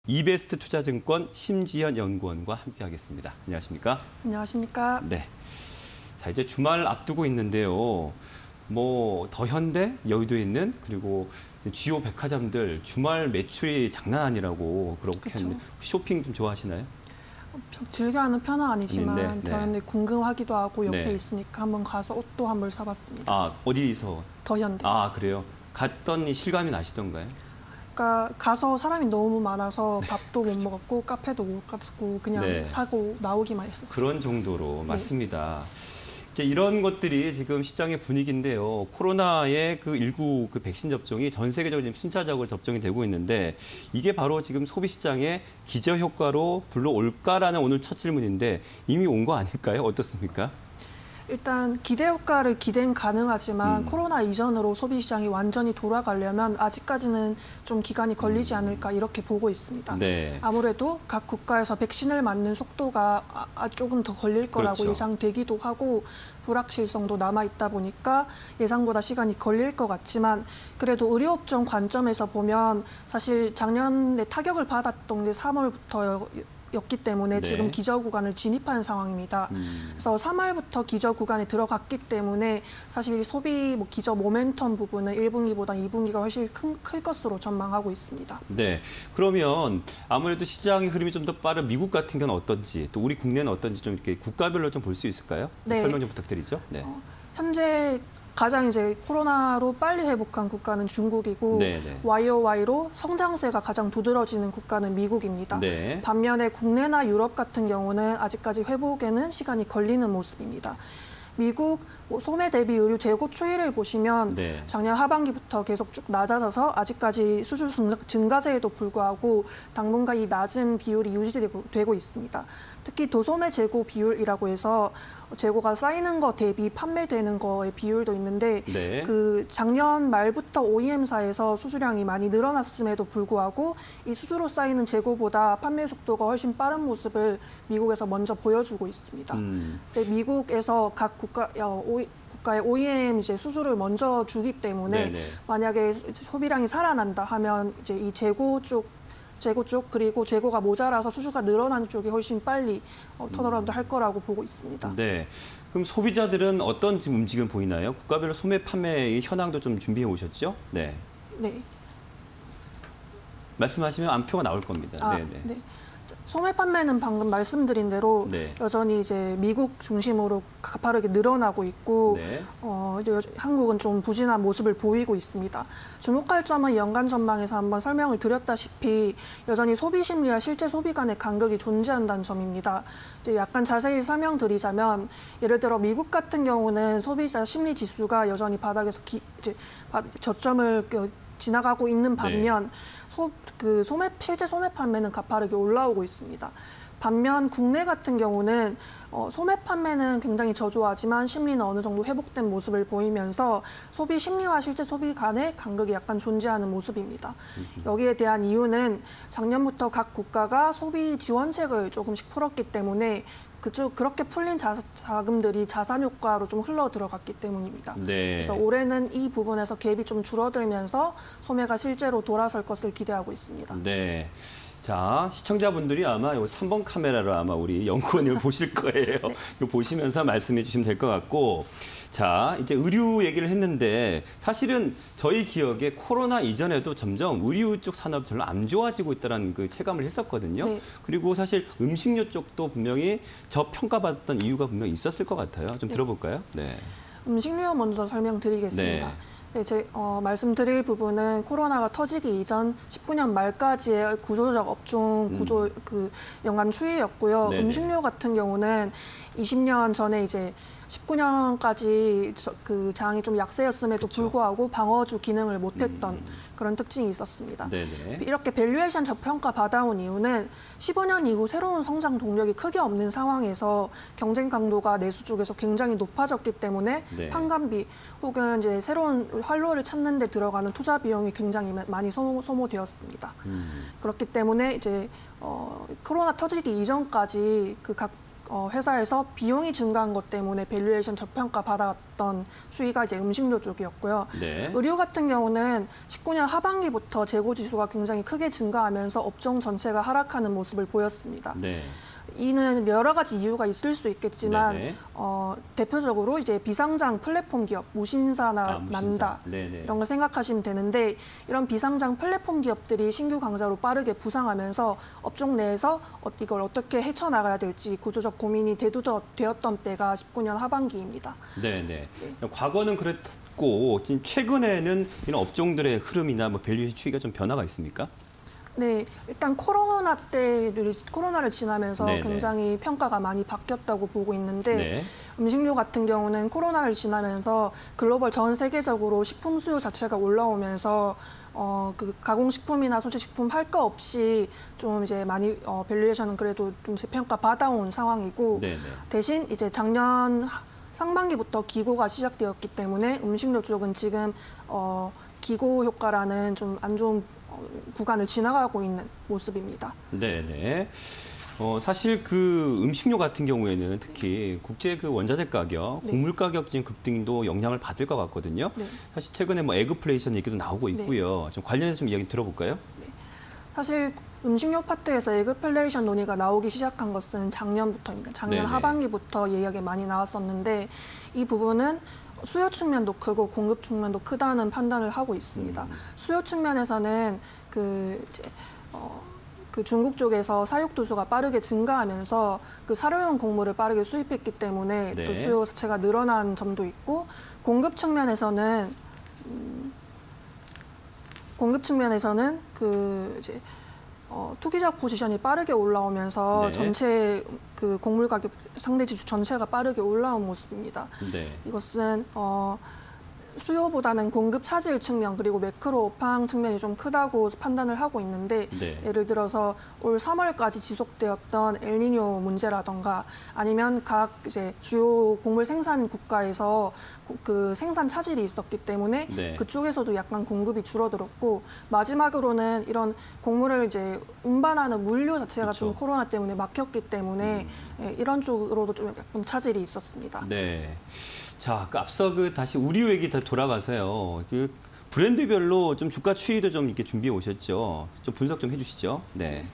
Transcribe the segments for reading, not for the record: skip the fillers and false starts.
이베스트 투자증권 심지현 연구원과 함께하겠습니다. 안녕하십니까? 안녕하십니까? 네. 자, 이제 주말 앞두고 있는데요. 더현대, 여의도에 있는 그리고 주요 백화점들 주말 매출이 장난 아니라고 그렇게 했는데 쇼핑 좀 좋아하시나요? 즐겨하는 편은 아니지만 네. 더현대 궁금하기도 하고 옆에 네. 있으니까 한번 가서 옷도 한 벌 사봤습니다. 아, 어디서? 더현대. 아, 그래요? 갔더니 실감이 나시던가요? 그러니까 가서 사람이 너무 많아서 밥도 못 먹었고 카페도 못 갔고 그냥 네. 사고 나오기만 했었어요. 그런 정도로 네. 맞습니다. 이제 이런 것들이 지금 시장의 분위기인데요. 코로나의 그19 백신 접종이 전 세계적으로 지금 순차적으로 접종이 되고 있는데 이게 바로 지금 소비 시장의 기저 효과로 불러올까라는 오늘 첫 질문인데 이미 온 거 아닐까요? 어떻습니까? 일단 기대 효과를 기대는 가능하지만 코로나 이전으로 소비 시장이 완전히 돌아가려면 아직까지는 좀 기간이 걸리지 않을까 이렇게 보고 있습니다. 네. 아무래도 각 국가에서 백신을 맞는 속도가 조금 더 걸릴 거라고 그렇죠. 예상되기도 하고 불확실성도 남아있다 보니까 예상보다 시간이 걸릴 것 같지만 그래도 의료업종 관점에서 보면 사실 작년에 타격을 받았던 게 3월부터 였기 때문에 네. 지금 기저 구간을 진입한 상황입니다. 그래서 3월부터 기저 구간에 들어갔기 때문에 사실 소비 기저 모멘텀 부분은 1분기보다 2분기가 훨씬 클 것으로 전망하고 있습니다. 네. 그러면 아무래도 시장의 흐름이 좀 더 빠른 미국 같은 경우는 어떤지 또 우리 국내는 어떤지 좀 이렇게 국가별로 좀 볼 수 있을까요? 네. 설명 좀 부탁드리죠. 네. 현재 가장 이제 코로나로 빨리 회복한 국가는 중국이고 네네. YOY로 성장세가 가장 두드러지는 국가는 미국입니다. 네. 반면에 국내나 유럽 같은 경우는 아직까지 회복에는 시간이 걸리는 모습입니다. 미국 소매 대비 의류 재고 추이를 보시면 네. 작년 하반기부터 계속 쭉 낮아져서 아직까지 수출 증가세에도 불구하고 당분간 이 낮은 비율이 유지되고 있습니다. 특히 도소매 재고 비율이라고 해서 재고가 쌓이는 거 대비 판매되는 거의 비율도 있는데 네. 그 작년 말부터 OEM사에서 수주량이 많이 늘어났음에도 불구하고 이 수주로 쌓이는 재고보다 판매 속도가 훨씬 빠른 모습을 미국에서 먼저 보여주고 있습니다. 근데 미국에서 각 국가의 OEM 이제 수주를 먼저 주기 때문에 네네. 만약에 소비량이 살아난다 하면 이제 이 재고 쪽 그리고 재고가 모자라서 수주가 늘어나는 쪽이 훨씬 빨리 턴어라운드 할 거라고 보고 있습니다. 네. 그럼 소비자들은 어떤 지금 움직임 보이나요? 국가별로 소매 판매의 현황도 좀 준비해 오셨죠? 네. 네. 말씀하시면 안표가 나올 겁니다. 네. 소매 판매는 방금 말씀드린 대로 네. 여전히 이제 미국 중심으로 가파르게 늘어나고 있고 네. 이제 한국은 좀 부진한 모습을 보이고 있습니다. 주목할 점은 연간 전망에서 한번 설명을 드렸다시피 여전히 소비 심리와 실제 소비 간의 간극이 존재한다는 점입니다. 이제 약간 자세히 설명드리자면 예를 들어 미국 같은 경우는 소비자 심리 지수가 여전히 바닥에서 저점을 지나가고 있는 반면 실제 소매 판매는 가파르게 올라오고 있습니다. 반면 국내 같은 경우는 소매 판매는 굉장히 저조하지만 심리는 어느 정도 회복된 모습을 보이면서 소비 심리와 실제 소비 간의 간극이 약간 존재하는 모습입니다. 여기에 대한 이유는 작년부터 각 국가가 소비 지원책을 조금씩 풀었기 때문에 그렇게 풀린 자금들이 자산 효과로 좀 흘러 들어갔기 때문입니다. 네. 그래서 올해는 이 부분에서 갭이 좀 줄어들면서 소매가 실제로 돌아설 것을 기대하고 있습니다. 네. 자, 시청자분들이 아마 요 3번 카메라로 아마 우리 연구원을 보실 거예요. 이거 보시면서 말씀해 주시면 될 것 같고. 자, 이제 의류 얘기를 했는데 사실은 저희 기억에 코로나 이전에도 점점 의류 쪽 산업이 별로 안 좋아지고 있다는 그 체감을 했었거든요. 네. 그리고 사실 음식료 쪽도 분명히 저평가받았던 이유가 분명히 있었을 것 같아요. 좀 들어볼까요? 네. 음식료 먼저 설명드리겠습니다. 네. 네, 말씀드릴 부분은 코로나가 터지기 이전 19년 말까지의 구조적 업종 구조 연간 추이였고요. 네네. 음식료 같은 경우는 20년 전에 이제 19년까지 그 장이 좀 약세였음에도 그쵸. 불구하고 방어주 기능을 못했던 그런 특징이 있었습니다. 네네. 이렇게 밸류에이션 저평가 받아온 이유는 15년 이후 새로운 성장 동력이 크게 없는 상황에서 경쟁 강도가 내수 쪽에서 굉장히 높아졌기 때문에 네. 판관비 혹은 이제 새로운 활로를 찾는 데 들어가는 투자 비용이 굉장히 많이 소모되었습니다. 그렇기 때문에 이제 코로나 터지기 이전까지 각 회사에서 비용이 증가한 것 때문에 밸류에이션 저평가 받았던 추이가 이제 음식료 쪽이었고요. 네. 의류 같은 경우는 19년 하반기부터 재고 지수가 굉장히 크게 증가하면서 업종 전체가 하락하는 모습을 보였습니다. 네. 이는 여러 가지 이유가 있을 수 있겠지만 네네. 대표적으로 이제 비상장 플랫폼 기업, 무신사나 무신사. 난다 네네. 이런 걸 생각하시면 되는데 이런 비상장 플랫폼 기업들이 신규 강자로 빠르게 부상하면서 업종 내에서 이걸 어떻게 헤쳐나가야 될지 구조적 고민이 되었던 때가 19년 하반기입니다. 네네. 과거는 그랬고 지금 최근에는 이런 업종들의 흐름이나 뭐 밸류 추이가 좀 변화가 있습니까? 네, 일단 코로나를 지나면서 네네. 굉장히 평가가 많이 바뀌었다고 보고 있는데 네. 음식료 같은 경우는 코로나를 지나면서 글로벌 전 세계적으로 식품 수요 자체가 올라오면서 그 가공식품이나 소재식품 할 거 없이 좀 이제 많이 밸류에이션은 그래도 좀 재평가 받아온 상황이고 네네. 대신 이제 작년 상반기부터 기고가 시작되었기 때문에 음식료 쪽은 지금 기고 효과라는 좀 안 좋은 구간을 지나가고 있는 모습입니다. 네네. 사실 그 음식료 같은 경우에는 특히 국제 그 원자재 가격, 네. 곡물 가격 지금 급등도 영향을 받을 것 같거든요. 네. 사실 최근에 뭐 에그플레이션 얘기도 나오고 있고요. 좀 관련해서 좀 이야기 들어볼까요? 사실 음식료 파트에서 에그플레이션 논의가 나오기 시작한 것은 작년부터입니다. 작년 네네. 하반기부터 이야기가 많이 나왔었는데 이 부분은 수요 측면도 크고 공급 측면도 크다는 판단을 하고 있습니다. 수요 측면에서는 그 중국 쪽에서 사육 두수가 빠르게 증가하면서 그 사료용 곡물을 빠르게 수입했기 때문에 네. 또 수요 자체가 늘어난 점도 있고 공급 측면에서는 그 이제 투기적 포지션이 빠르게 올라오면서 네. 전체 그 곡물 가격 상대 지수 전체가 빠르게 올라온 모습입니다. 네. 이것은 수요보다는 공급 차질 측면 그리고 매크로 업황 측면이 좀 크다고 판단을 하고 있는데 네. 예를 들어서 올 3월까지 지속되었던 엘니뇨 문제라던가 아니면 각 이제 주요 곡물 생산 국가에서 그 생산 차질이 있었기 때문에 네. 그쪽에서도 약간 공급이 줄어들었고 마지막으로는 이런 곡물을 이제 운반하는 물류 자체가 그쵸. 좀 코로나 때문에 막혔기 때문에 이런 쪽으로도 좀 약간 차질이 있었습니다. 네. 자, 앞서 다시 우리 얘기 다 돌아가서요. 그 브랜드별로 좀 주가 추이도 좀 이렇게 준비해 오셨죠. 좀 분석 좀 해주시죠. 네.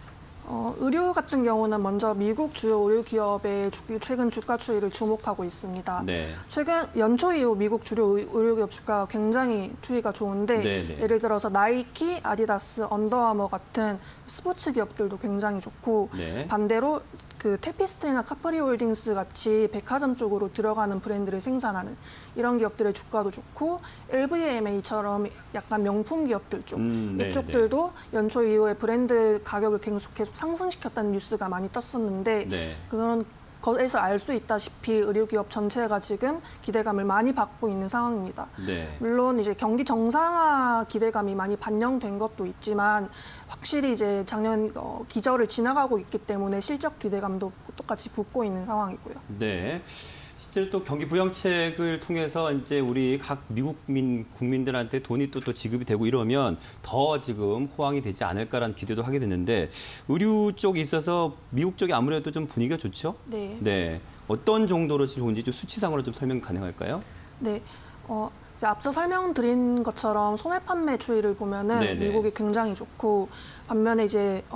의류 같은 경우는 먼저 미국 주요 의류 기업의 최근 주가 추이를 주목하고 있습니다. 네. 최근 연초 이후 미국 주요 의류 기업 주가가 굉장히 추이가 좋은데 네네. 예를 들어서 나이키, 아디다스, 언더아머 같은 스포츠 기업들도 굉장히 좋고 네. 반대로 그 테피스트리나 카프리홀딩스 같이 백화점 쪽으로 들어가는 브랜드를 생산하는 이런 기업들의 주가도 좋고 LVMH처럼 약간 명품 기업들 쪽 네네. 이쪽들도 연초 이후에 브랜드 가격을 계속 상승시켰다는 뉴스가 많이 떴었는데 네. 그런 것에서 알 수 있다시피 의류기업 전체가 지금 기대감을 많이 받고 있는 상황입니다. 네. 물론 이제 경기 정상화 기대감이 많이 반영된 것도 있지만 확실히 이제 작년 기저를 지나가고 있기 때문에 실적 기대감도 똑같이 붙고 있는 상황이고요. 네. 실제로 또 경기 부양책을 통해서 이제 우리 각 미국 국민들한테 돈이 또 지급이 되고 이러면 더 지금 호황이 되지 않을까라는 기대도 하게 됐는데 의류 쪽에 있어서 미국 쪽이 아무래도 좀 분위기가 좋죠? 네. 네. 어떤 정도로 좋은지 좀 수치상으로 좀 설명 가능할까요? 네. 이제 앞서 설명드린 것처럼 소매 판매 추이를 보면은 네네. 미국이 굉장히 좋고 반면에 이제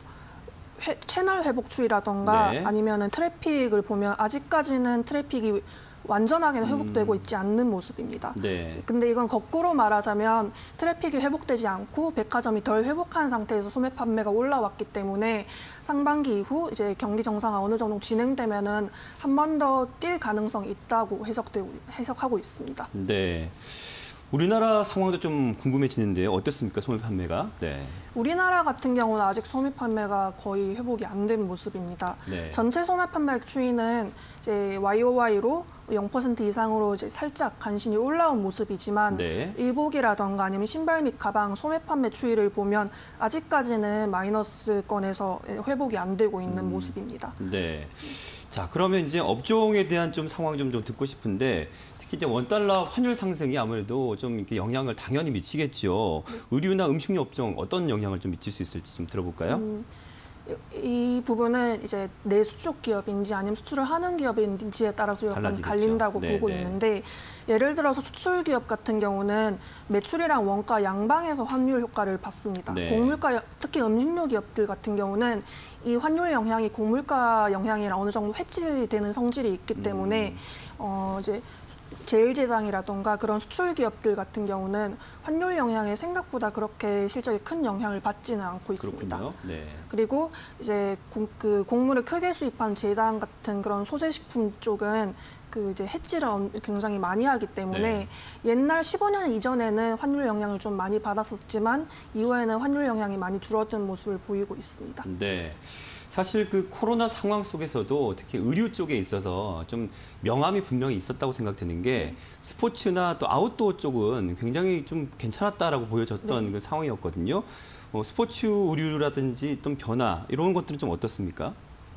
채널 회복 추이라던가 네. 아니면은 트래픽을 보면 아직까지는 트래픽이 완전하게는 회복되고 있지 않는 모습입니다. 네. 근데 이건 거꾸로 말하자면 트래픽이 회복되지 않고 백화점이 덜 회복한 상태에서 소매 판매가 올라왔기 때문에 상반기 이후 이제 경기 정상화 어느 정도 진행되면은 한 번 더 뛸 가능성이 있다고 해석하고 있습니다. 네. 우리나라 상황도 좀 궁금해지는데요. 어떻습니까? 소매 판매가? 네. 우리나라 같은 경우는 아직 소매 판매가 거의 회복이 안 된 모습입니다. 네. 전체 소매 판매 추이는 이제 YOY로 0% 이상으로 이제 살짝 간신히 올라온 모습이지만 네. 의복이라던가 아니면 신발 및 가방 소매 판매 추이를 보면 아직까지는 마이너스권에서 회복이 안 되고 있는 모습입니다. 네. 자, 그러면 이제 업종에 대한 좀 상황 좀 듣고 싶은데 특히 이제 원달러 환율 상승이 아무래도 좀 이렇게 영향을 당연히 미치겠죠. 의류나 음식료 업종 어떤 영향을 좀 미칠 수 있을지 좀 들어볼까요? 이 부분은 이제 내수쪽 기업인지 아니면 수출을 하는 기업인지에 따라서 약간 달라지겠죠. 갈린다고 네, 보고 네. 있는데 예를 들어서 수출 기업 같은 경우는 매출이랑 원가 양방에서 환율 효과를 받습니다. 네. 곡물가 특히 음식료 기업들 같은 경우는 이 환율 영향이 곡물가 영향이랑 어느 정도 해치되는 성질이 있기 때문에 이제 제일제당이라던가 그런 수출 기업들 같은 경우는 환율 영향에 생각보다 그렇게 실적에 큰 영향을 받지는 않고 있습니다. 그렇군요. 네. 그리고 이제 곡물을 크게 수입한 제당 같은 그런 소재식품 쪽은 그 이제 해지를 굉장히 많이 하기 때문에 네. 옛날 15년 이전에는 환율 영향을 좀 많이 받았었지만 이후에는 환율 영향이 많이 줄어든 모습을 보이고 있습니다. 네. 사실 그 코로나 상황 속에서도 특히 의류 쪽에 있어서 좀 명암이 분명히 있었다고 생각되는 게 스포츠나 또 아웃도어 쪽은 굉장히 좀 괜찮았다라고 보여졌던 그 상황이었거든요. 스포츠 의류라든지 또 변화 이런 것들은 좀 어떻습니까?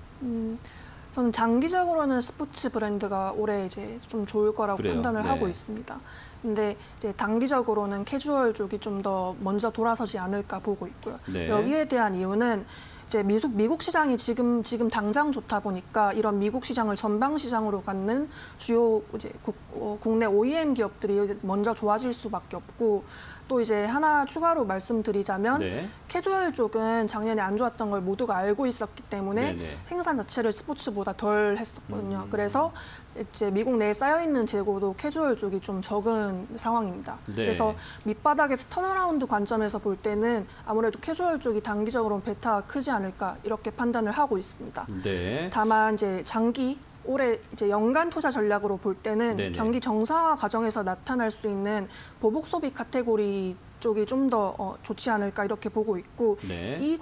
저는 장기적으로는 스포츠 브랜드가 올해 이제 좀 좋을 거라고 그래요? 판단을 네. 하고 있습니다. 근데 이제 단기적으로는 캐주얼 쪽이 좀 더 먼저 돌아서지 않을까 보고 있고요. 네. 여기에 대한 이유는 이제 미국 시장이 지금 당장 좋다 보니까 이런 미국 시장을 전방 시장으로 갖는 주요 이제 국내 OEM 기업들이 먼저 좋아질 수밖에 없고 또 이제 하나 추가로 말씀드리자면 네. 캐주얼 쪽은 작년에 안 좋았던 걸 모두가 알고 있었기 때문에 네네. 생산 자체를 스포츠보다 덜 했었거든요. 그래서 이제 미국 내에 쌓여 있는 재고도 캐주얼 쪽이 좀 적은 상황입니다. 네. 그래서 밑바닥에서 턴어라운드 관점에서 볼 때는 아무래도 캐주얼 쪽이 단기적으로는 베타가 크지 않을까 이렇게 판단을 하고 있습니다. 네. 다만 이제 올해 이제 연간 투자 전략으로 볼 때는 네네. 경기 정상화 과정에서 나타날 수 있는 보복 소비 카테고리 쪽이 좀 더 좋지 않을까 이렇게 보고 있고 네. 이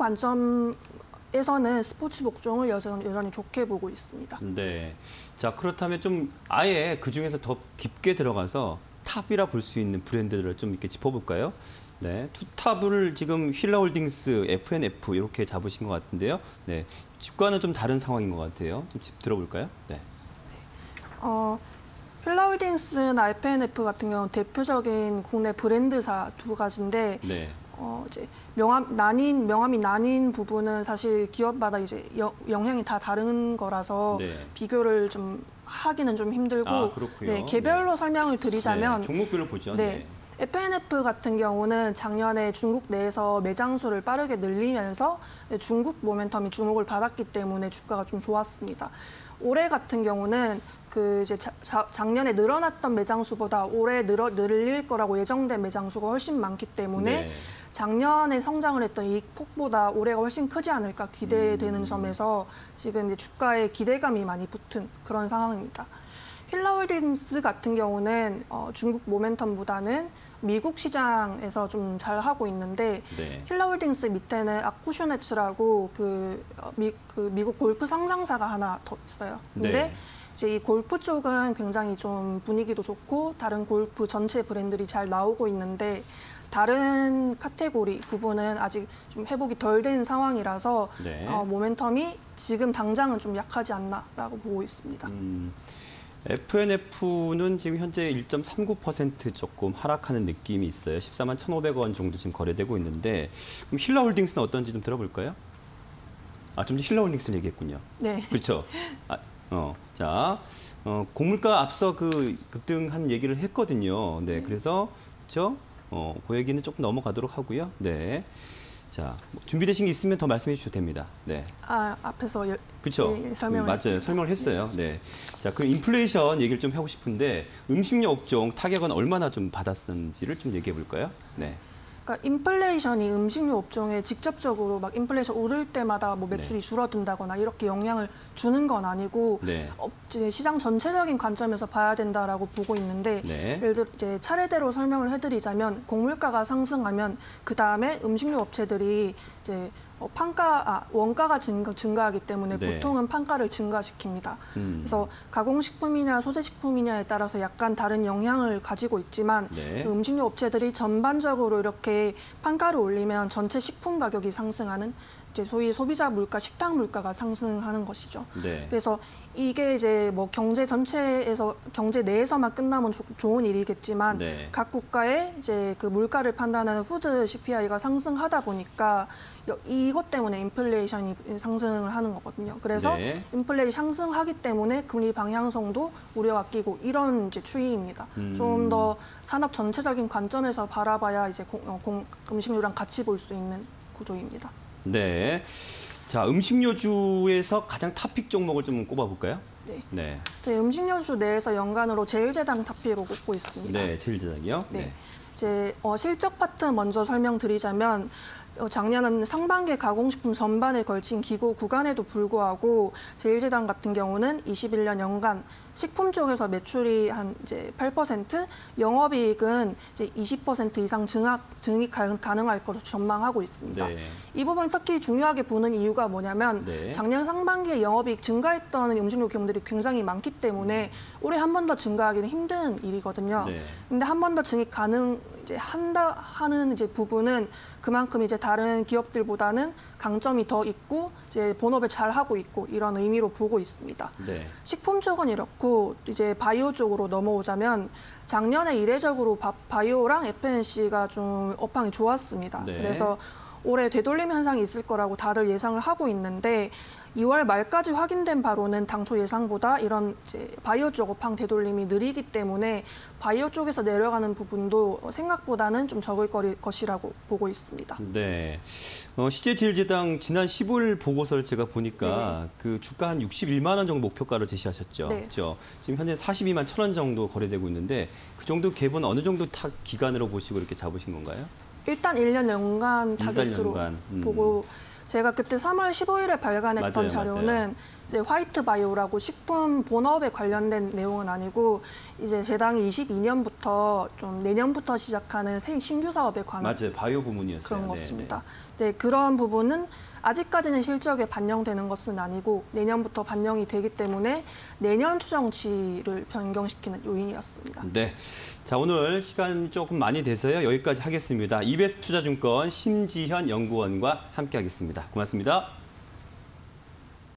관점에서는 스포츠 복종을 여전히 좋게 보고 있습니다. 네. 자, 그렇다면 좀 아예 그 중에서 더 깊게 들어가서 탑이라 볼 수 있는 브랜드들을 좀 이렇게 짚어볼까요? 네. 투탑을 지금 휠라홀딩스, FNF 이렇게 잡으신 것 같은데요. 네. 집과는 좀 다른 상황인 것 같아요. 좀 들어볼까요? 네. 휠라홀딩스나 FNF 같은 경우는 대표적인 국내 브랜드사 두 가지인데 네. 이제 명함이 나뉜 부분은 사실 기업마다 이제 영향이 다 다른 거라서 네. 비교를 좀 하기는 좀 힘들고 아, 그렇고요. 네, 개별로 네. 설명을 드리자면 네. 종목별로 보죠. 네. FNF 같은 경우는 작년에 중국 내에서 매장 수를 빠르게 늘리면서 중국 모멘텀이 주목을 받았기 때문에 주가가 좀 좋았습니다. 올해 같은 경우는 그 이제 작년에 늘어났던 매장 수보다 올해 늘릴 거라고 예정된 매장 수가 훨씬 많기 때문에 네. 작년에 성장을 했던 이 폭보다 올해가 훨씬 크지 않을까 기대되는 점에서 지금 이제 주가에 기대감이 많이 붙은 그런 상황입니다. 휠라홀딩스 같은 경우는 중국 모멘텀보다는 미국 시장에서 좀 잘 하고 있는데 네. 힐라홀딩스 밑에는 아쿠슈네츠라고 미국 골프 상장사가 하나 더 있어요. 근데 네. 이제 이 골프 쪽은 굉장히 좀 분위기도 좋고 다른 골프 전체 브랜드들이 잘 나오고 있는데 다른 카테고리 부분은 아직 좀 회복이 덜 된 상황이라서 네. 모멘텀이 지금 당장은 좀 약하지 않나라고 보고 있습니다. FNF는 지금 현재 1.39% 조금 하락하는 느낌이 있어요. 14만 1,500원 정도 지금 거래되고 있는데 그럼 힐라홀딩스는 어떤지 좀 들어볼까요? 좀 힐라홀딩스 얘기했군요. 네. 그렇죠. 자, 곡물가 앞서 그 급등한 얘기를 했거든요. 네, 그래서 그렇죠. 그 얘기는 조금 넘어가도록 하고요. 네. 자, 준비되신 게 있으면 더 말씀해 주셔도 됩니다. 네. 앞에서 그렇죠. 설명을 맞아요. 했습니다. 설명을 했어요. 네. 자, 그 인플레이션 얘기를 좀 하고 싶은데 음식료 업종 타격은 얼마나 좀 받았는지를 좀 얘기해 볼까요? 네. 그러니까 인플레이션이 음식료 업종에 직접적으로 막 인플레이션 오를 때마다 뭐 매출이 줄어든다거나 이렇게 영향을 주는 건 아니고 네. 이제 시장 전체적인 관점에서 봐야 된다라고 보고 있는데 네. 예를 들어 이제 차례대로 설명을 해드리자면 곡물가가 상승하면 그 다음에 음식료 업체들이 이제 원가가 증가하기 때문에 네. 보통은 판가를 증가시킵니다. 그래서 가공식품이냐 소재식품이냐에 따라서 약간 다른 영향을 가지고 있지만 네. 음식료 업체들이 전반적으로 이렇게 판가를 올리면 전체 식품 가격이 상승하는 이제 소위 소비자 물가, 식당 물가가 상승하는 것이죠. 네. 그래서 이게 이제 뭐 경제 전체에서 경제 내에서만 끝나면 좋은 일이겠지만 네. 각 국가의 이제 그 물가를 판단하는 푸드 CPI가 상승하다 보니까 이것 때문에 인플레이션이 상승을 하는 거거든요. 그래서 네. 인플레이션이 상승하기 때문에 금리 방향성도 우려가 끼고 이런 이제 추이입니다. 좀 더 산업 전체적인 관점에서 바라봐야 이제 음식료랑 같이 볼 수 있는 구조입니다. 네. 자, 음식료주에서 가장 탑픽 종목을 좀 꼽아볼까요? 네. 네. 제 음식료주 내에서 연간으로 제일제당 탑픽으로 꼽고 있습니다. 네, 제일제당이요. 네. 이제 실적 파트 먼저 설명드리자면 작년은 상반기 가공식품 전반에 걸친 기고 구간에도 불구하고 제일제당 같은 경우는 21년 연간 식품 쪽에서 매출이 한 이제 8%, 영업이익은 이제 20% 이상 증액 가능할 것으로 전망하고 있습니다. 네. 이 부분 특히 중요하게 보는 이유가 뭐냐면 네. 작년 상반기에 영업이익 증가했던 음식료 기업들이 굉장히 많기 때문에 올해 한 번 더 증가하기는 힘든 일이거든요. 네. 근데 한 번 더 증액 한다 하는 이제 부분은 그만큼 이제 다른 기업들보다는 강점이 더 있고 이제 본업을 잘 하고 있고 이런 의미로 보고 있습니다. 네. 식품 쪽은 이렇고 이제 바이오 쪽으로 넘어오자면 작년에 이례적으로 바이오랑 FNC가 좀 업황이 좋았습니다. 네. 그래서 올해 되돌림 현상이 있을 거라고 다들 예상을 하고 있는데 2월 말까지 확인된 바로는 당초 예상보다 이런 이제 바이오 쪽 업황 되돌림이 느리기 때문에 바이오 쪽에서 내려가는 부분도 생각보다는 좀 적을 것이라고 보고 있습니다. 네. CJ제일제당 지난 15일 보고서를 제가 보니까 그 주가 한 61만 원 정도 목표가로 제시하셨죠. 네. 그렇죠. 지금 현재 42만 1천 원 정도 거래되고 있는데 그 정도 갭은 어느 정도 기간으로 보시고 이렇게 잡으신 건가요? 일단 1년 연간 타겟으로 연간. 보고 제가 그때 3월 15일에 발간했던 맞아요, 자료는 맞아요. 이제 화이트 바이오라고 식품 본업에 관련된 내용은 아니고 이제 제당이 22년부터 좀 내년부터 시작하는 신규 사업에 관한 맞아요. 바이오 부문이었어요. 그런 네, 것입니다. 네, 그런 부분은 아직까지는 실적에 반영되는 것은 아니고 내년부터 반영이 되기 때문에 내년 추정치를 변경시키는 요인이었습니다. 네. 자, 오늘 시간 조금 많이 돼서요. 여기까지 하겠습니다. 이베스트 투자증권 심지현 연구원과 함께하겠습니다. 고맙습니다.